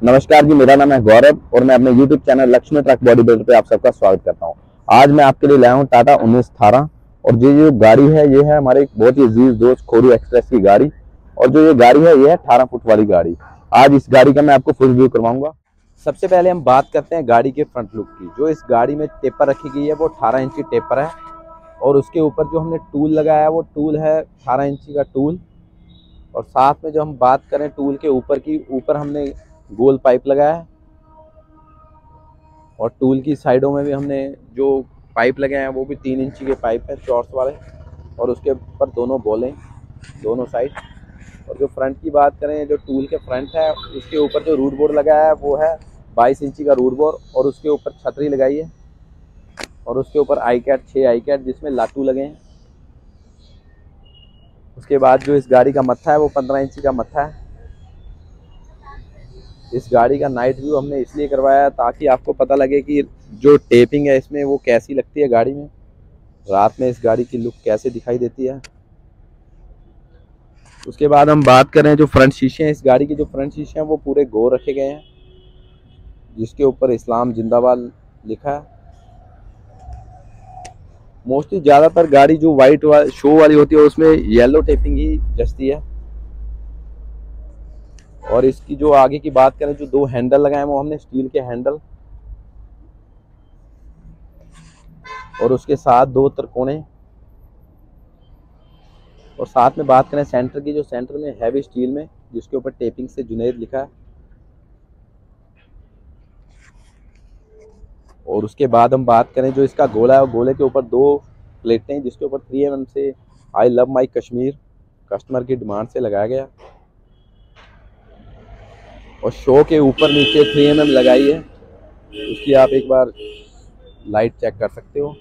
नमस्कार जी, मेरा नाम है गौरव और मैं अपने YouTube channel Lakshmi truck body builder पे आप सबका स्वागत करता हूं। आज मैं आपके लिए लाया हूं टाटा 1918 और ये जो गाड़ी है ये है हमारे बहुत ही अजीज दोस्त खोरू एक्सप्रेस की गाड़ी। और जो ये गाड़ी है ये है 18 फुट वाली गाड़ी। आज इस गाड़ी का मैं आपको फुल रिव्यू करवाऊंगा। सबसे पहले हम बात करते हैं गाड़ी के फ्रंट लुक की। जो इस गाड़ी में टेपर रखी गई है वो 18 इंची टेपर है और उसके ऊपर जो हमने टूल लगाया है वो टूल है 18 इंची का टूल। और साथ में जो हम बात करें टूल के ऊपर की, ऊपर हमने गोल पाइप लगाया है और टूल की साइडों में भी हमने जो पाइप लगाए हैं वो भी 3 इंची के पाइप हैं चौर्स वाले। और उसके ऊपर दोनों बोलें दोनों साइड। और जो फ्रंट की बात करें, जो टूल के फ्रंट है उसके ऊपर जो रूट बोर्ड लगाया है वो है 22 इंची का रूट बोर्ड और उसके ऊपर छतरी लगाई है और उसके ऊपर आई कैट 6 आई कैट जिसमें लाटू लगे हैं। उसके बाद जो इस गाड़ी का मत्था है वो 15 इंची का मत्था है। इस गाड़ी का नाइट व्यू हमने इसलिए करवाया ताकि आपको पता लगे कि जो टेपिंग है इसमें वो कैसी लगती है गाड़ी में, रात में इस गाड़ी की लुक कैसे दिखाई देती है। उसके बाद हम बात करें जो फ्रंट शीशे हैं, इस गाड़ी के जो फ्रंट शीशे हैं वो पूरे गोल रखे गए हैं जिसके ऊपर इस्लाम जिंदाबाद लिखा है। मोस्टली ज़्यादातर गाड़ी जो वाइट शो वाली होती है उसमें येलो टेपिंग ही जचती है। और इसकी जो आगे की बात करें, जो 2 हैंडल लगाए हैं वो हमने स्टील के हैंडल और उसके साथ 2 त्रिकोणे। और साथ में बात करें सेंटर की, जो सेंटर में हैवी स्टील में जिसके ऊपर टेपिंग से जुनैद लिखा है। और उसके बाद हम बात करें जो इसका गोला है, और गोले के ऊपर 2 प्लेटें जिसके ऊपर 3mm से I love my Kashmir customer की डिमांड से लगाया गया। और शो के ऊपर नीचे 3mm लगाई है, उसकी आप एक बार लाइट चेक कर सकते हो।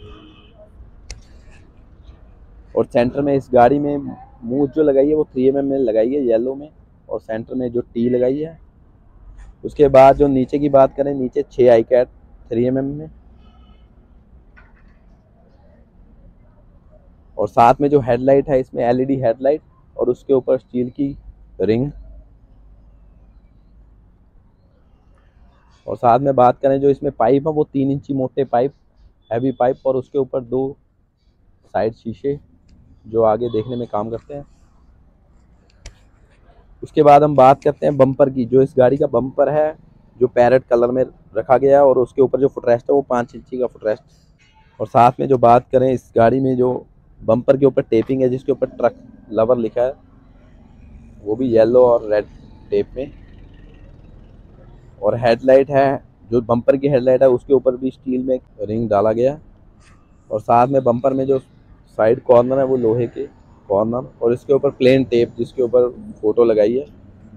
और सेंटर में इस गाड़ी में मूछ जो लगाई है वो 3mm में लगाई है येलो में और सेंटर में जो टी लगाई है। उसके बाद जो नीचे की बात करें, नीचे 6 आई कैट 3mm में और साथ में जो हेडलाइट है इसमें एलईडी हेडलाइट और उसके ऊपर स्टील की रिंग। और साथ में बात करें जो इसमें पाइप है वो 3 इंची मोटे पाइप, हैवी पाइप और उसके ऊपर 2 साइड शीशे जो आगे देखने में काम करते हैं। उसके बाद हम बात करते हैं बम्पर की। जो इस गाड़ी का बम्पर है जो पैरेट कलर में रखा गया है और उसके ऊपर जो फुटरेस्ट है वो 5 इंची का फुटरेस्ट। और साथ में जो बात करें इस गाड़ी में जो बम्पर के ऊपर टेपिंग है जिसके ऊपर ट्रक लवर लिखा है वो भी येलो और रेड टेप में। और हेडलाइट है, जो बम्पर की हेडलाइट है उसके ऊपर भी स्टील में रिंग डाला गया। और साथ में बम्पर में जो साइड कॉर्नर है वो लोहे के कॉर्नर और इसके ऊपर प्लेन टेप जिसके ऊपर फोटो लगाई है।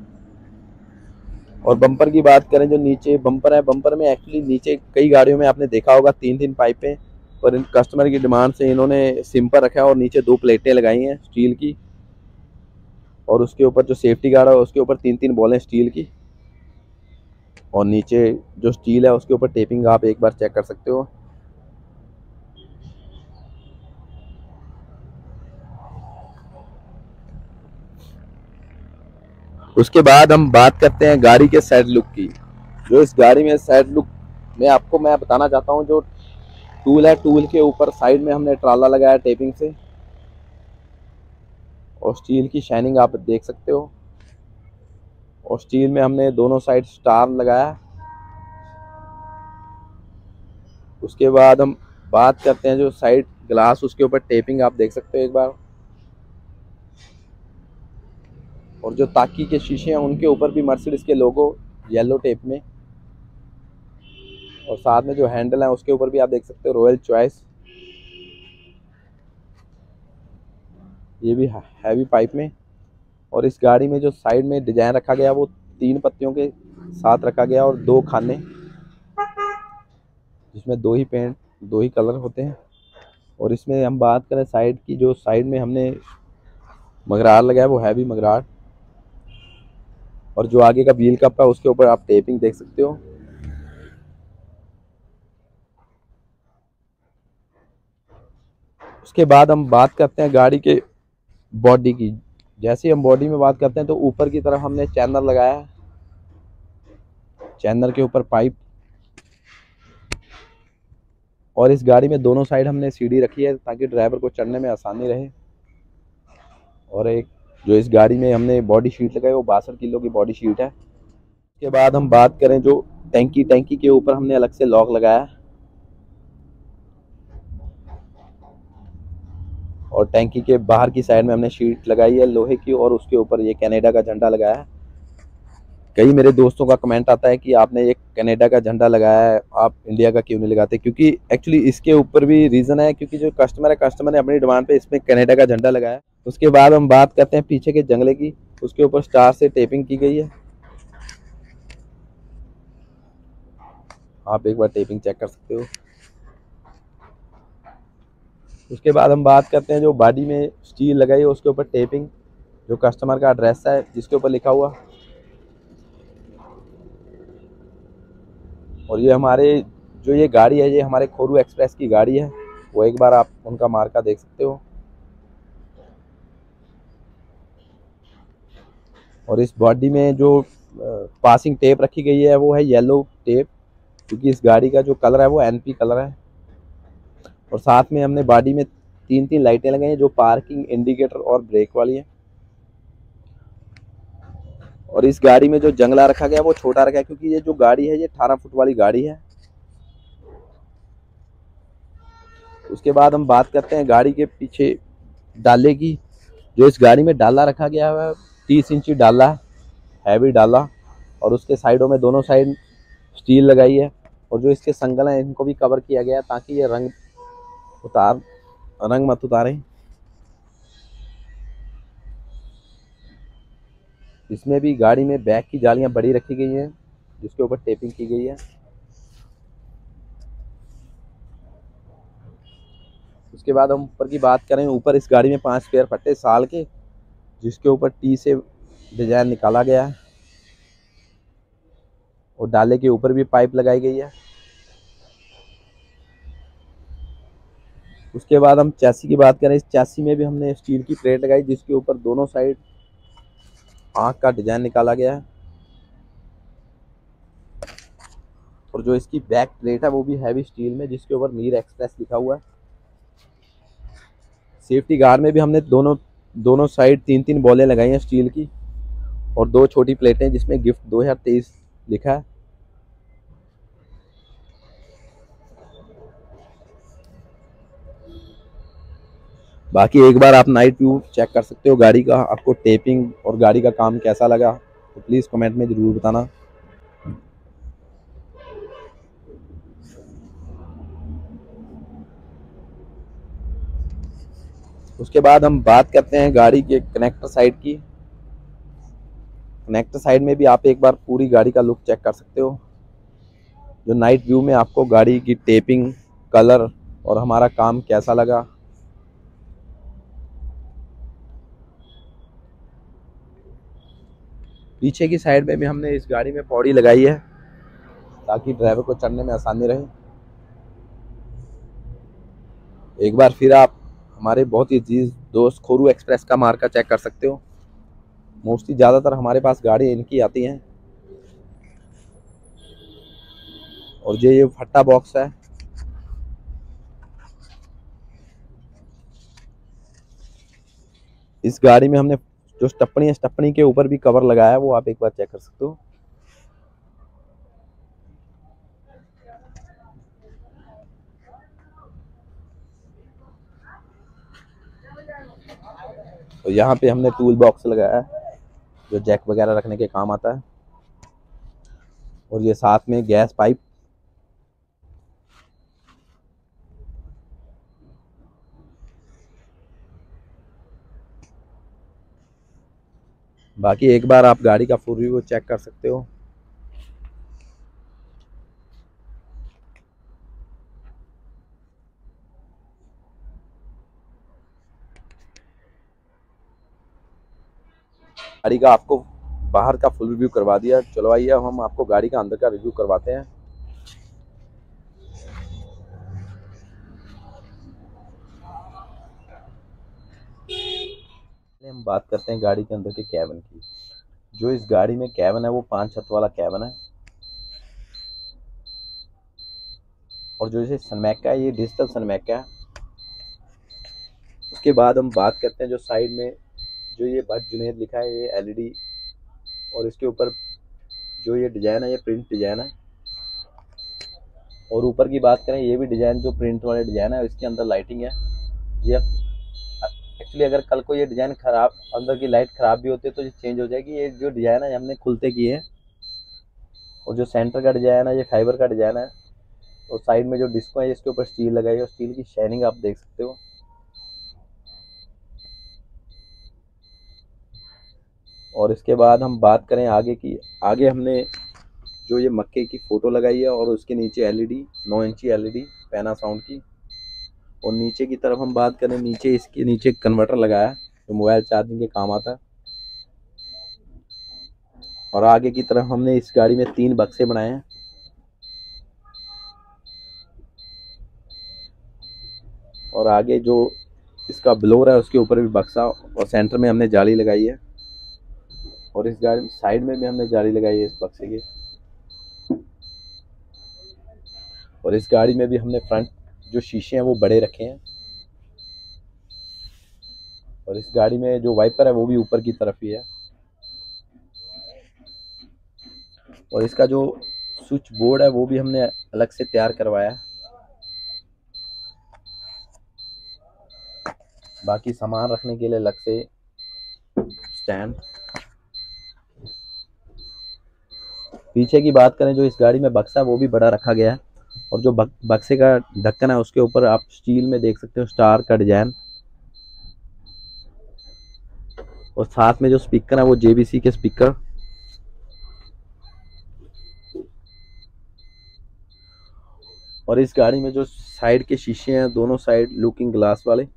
और बम्पर की बात करें, जो नीचे बम्पर है, बम्पर में एक्चुअली नीचे कई गाड़ियों में आपने देखा होगा 3 पाइपें, पर इन कस्टमर की डिमांड से इन्होंने सिंपल रखा है और नीचे 2 प्लेटें लगाई हैं स्टील की। और उसके ऊपर जो सेफ्टी गार्ड है उसके ऊपर 3 बॉलें स्टील की और नीचे जो स्टील है उसके ऊपर टेपिंग आप एक बार चेक कर सकते हो। उसके बाद हम बात करते हैं गाड़ी के साइड लुक की। जो इस गाड़ी में साइड लुक में आपको मैं बताना चाहता हूं, जो टूल है टूल के ऊपर साइड में हमने ट्राला लगाया टेपिंग से और स्टील की शाइनिंग आप देख सकते हो। और स्टील में हमने दोनों साइड स्टार लगाया। उसके बाद हम बात करते हैं जो साइड ग्लास, उसके ऊपर टेपिंग आप देख सकते हो एक बार। और जो ताकी के शीशे हैं उनके ऊपर भी मर्सिडीज के लोगो येलो टेप में। और साथ में जो हैंडल है उसके ऊपर भी आप देख सकते हो रॉयल चॉइस, ये भी हैवी पाइप में। और इस गाड़ी में जो साइड में डिजाइन रखा गया वो 3 पत्तियों के साथ रखा गया और 2 खाने जिसमें 2 ही पेंट 2 ही कलर होते हैं। और इसमें हम बात करें साइड की, जो साइड में हमने मगरार लगाया वो हैवी मगरार। और जो आगे का व्हील कप है उसके ऊपर आप टेपिंग देख सकते हो। उसके बाद हम बात करते हैं गाड़ी के बॉडी की। जैसे ही हम बॉडी में बात करते हैं तो ऊपर की तरफ हमने चैनल लगाया है चैनर के ऊपर पाइप, और इस गाड़ी में दोनों साइड हमने सीढ़ी रखी है ताकि ड्राइवर को चढ़ने में आसानी रहे। और एक जो इस गाड़ी में हमने बॉडी शीट लगाई वो 62 किलो की बॉडी शीट है। उसके बाद हम बात करें जो टैंकी के ऊपर हमने अलग से लॉक लगाया है, और टैंकी के बाहर की साइड में हमने शीट लगाई है लोहे की, और उसके ऊपर ये कनाडा का झंडा लगाया है। कई मेरे दोस्तों का कमेंट आता है कि आपने ये कनाडा का झंडा लगाया है, आप इंडिया का क्यों नहीं लगाते? क्योंकि एक्चुअली इसके ऊपर भी रीज़न है, क्योंकि जो कस्टमर ने अपनी डिमांड पे इसमें कनाडा का झंडा लगाया। उसके बाद हम बात करते हैं पीछे के जंगले की। उसके ऊपर स्टार से टेपिंग की गई है, आप एक बार टेपिंग चेक कर सकते हो। उसके बाद हम बात करते हैं जो बॉडी में स्टील लगाई है उसके ऊपर टेपिंग, जो कस्टमर का एड्रेस है जिसके ऊपर लिखा हुआ। और ये हमारे जो ये गाड़ी है ये हमारे खोरू एक्सप्रेस की गाड़ी है, वो एक बार आप उनका मार्का देख सकते हो। और इस बॉडी में जो पासिंग टेप रखी गई है वो है येलो टेप, क्योंकि इस गाड़ी का जो कलर है वो एनपी कलर है। और साथ में हमने बॉडी में 3 लाइटें लगाई हैं जो पार्किंग, इंडिकेटर और ब्रेक वाली है। और इस गाड़ी में जो जंगला रखा गया है वो छोटा रखा है, क्योंकि ये जो गाड़ी है ये 18 फुट वाली गाड़ी है। उसके बाद हम बात करते हैं गाड़ी के पीछे डाले की। जो इस गाड़ी में डाला रखा गया है 30 इंची डाला है, हैवी डाला। और उसके साइडों में दोनों साइड स्टील लगाई है, और जो इसके संगल हैं इनको भी कवर किया गया है ताकि ये रंग मत उतारें। इसमें भी गाड़ी में बैक की जालियां बड़ी रखी गई हैं जिसके ऊपर टेपिंग की गई है। उसके बाद हम ऊपर की बात करें, ऊपर इस गाड़ी में 5 स्पेयर फट्टे साल के, जिसके ऊपर टी से डिजाइन निकाला गया है, और डाले के ऊपर भी पाइप लगाई गई है। उसके बाद हम चैसी की बात करें, इस चैसी में भी हमने स्टील की प्लेट लगाई जिसके ऊपर दोनों साइड आँख का डिजाइन निकाला गया है। और जो इसकी बैक प्लेट है वो भी हैवी स्टील में, जिसके ऊपर मीर एक्सप्रेस लिखा हुआ है। सेफ्टी गार्ड में भी हमने दोनों साइड 3 बॉलें लगाई हैं स्टील की, और 2 छोटी प्लेटें जिसमें गिफ्ट 2023 लिखा है। बाकी एक बार आप नाइट व्यू चेक कर सकते हो गाड़ी का। आपको टेपिंग और गाड़ी का काम कैसा लगा तो प्लीज़ कमेंट में ज़रूर बताना। उसके बाद हम बात करते हैं गाड़ी के कनेक्टर साइड की। कनेक्टर साइड में भी आप एक बार पूरी गाड़ी का लुक चेक कर सकते हो। जो नाइट व्यू में आपको गाड़ी की टेपिंग, कलर और हमारा काम कैसा लगा। पीछे की साइड में भी हमने इस गाड़ी में पौड़ी लगाई है ताकि ड्राइवर को चढ़ने में आसानी रहे। एक बार फिर आप हमारे बहुत ही अजीज दोस्त खोरू एक्सप्रेस का मार्का चेक कर सकते हो। मोस्टली ज़्यादातर हमारे पास गाड़ी इनकी आती हैं। और ये फट्टा बॉक्स है, इस गाड़ी में हमने जो स्टपनी है स्टपनी के ऊपर भी कवर लगाया है, वो आप एक बार चेक कर सकते हो। तो यहाँ पे हमने टूल बॉक्स लगाया है जो जैक वगैरह रखने के काम आता है। और ये साथ में गैस पाइप। बाकी एक बार आप गाड़ी का फुल रिव्यू चेक कर सकते हो। गाड़ी का आपको बाहर का फुल रिव्यू करवा दिया। चलो आइए अब हम आपको गाड़ी का अंदर का रिव्यू करवाते हैं। हम बात करते हैं गाड़ी के अंदर के कैबिन की। जो इस गाड़ी में कैबिन है वो 5 छत वाला कैबिन है। और जो इसे सनमाइका है ये डिजिटल सनमाइका है। उसके बाद हम बात करते हैं जो साइड में जो ये भट्ट जुनैद लिखा है ये एलईडी, और इसके ऊपर जो ये डिज़ाइन है ये प्रिंट डिज़ाइन है। और ऊपर की बात करें ये भी डिज़ाइन जो प्रिंट वाले डिज़ाइन है, इसके अंदर लाइटिंग है। ये एक्चुअली अगर कल को ये डिज़ाइन ख़राब, अंदर की लाइट ख़राब भी होती है तो ये चेंज हो जाएगी। ये जो डिज़ाइन है हमने खुलते किए हैं। और जो सेंटर का डिज़ाइन है ये फाइबर का डिज़ाइन है। और साइड में जो डिस्को है इसके ऊपर स्टील लगाई है और स्टील की शाइनिंग आप देख सकते हो। और इसके बाद हम बात करें आगे की, आगे हमने जो ये मक्के की फ़ोटो लगाई है और उसके नीचे एलईडी 9 इंची एलईडी पैनासोनिक की। और नीचे की तरफ हम बात करें, नीचे इसके नीचे कन्वर्टर लगाया है जो मोबाइल चार्जिंग के काम आता है। और आगे की तरफ हमने इस गाड़ी में 3 बक्से बनाए हैं। और आगे जो इसका ब्लोर है उसके ऊपर भी बक्सा, और सेंटर में हमने जाली लगाई है। और इस गाड़ी साइड में भी हमने जाली लगाई है इस बक्से की। और इस गाड़ी में भी हमने फ्रंट जो शीशे हैं वो बड़े रखे हैं। और इस गाड़ी में जो वाइपर है वो भी ऊपर की तरफ ही है। और इसका जो स्विच बोर्ड है वो भी हमने अलग से तैयार करवाया है। बाकी सामान रखने के लिए अलग से स्टैंड। पीछे की बात करें जो इस गाड़ी में बक्सा है वो भी बड़ा रखा गया है। और जो बक्से का ढक्कन है उसके ऊपर आप स्टील में देख सकते हो स्टार का डिजाइन। और साथ में जो स्पीकर है वो JVC के स्पीकर। और इस गाड़ी में जो साइड के शीशे हैं दोनों साइड लुकिंग ग्लास वाले।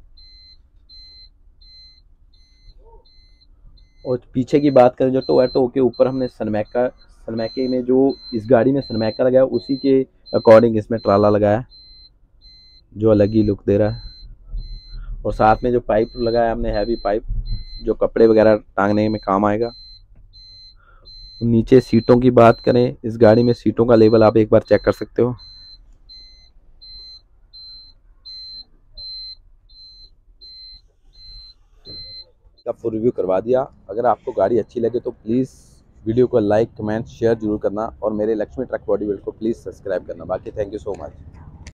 और पीछे की बात करें जो टो है, टो के ऊपर हमने सनमाइके में जो इस गाड़ी में सनमाइका लगाया उसी के अकॉर्डिंग इसमें ट्राला लगाया जो अलग ही लुक दे रहा है। और साथ में जो पाइप लगाया हमने हैवी पाइप जो कपड़े वगैरह टांगने में काम आएगा। नीचे सीटों की बात करें, इस गाड़ी में सीटों का लेवल आप एक बार चेक कर सकते हो। का फुल रिव्यू करवा दिया। अगर आपको गाड़ी अच्छी लगे तो प्लीज़ वीडियो को लाइक कमेंट शेयर जरूर करना और मेरे लक्ष्मी ट्रक बॉडी बिल्ड को प्लीज़ सब्सक्राइब करना। बाकी थैंक यू सो मच।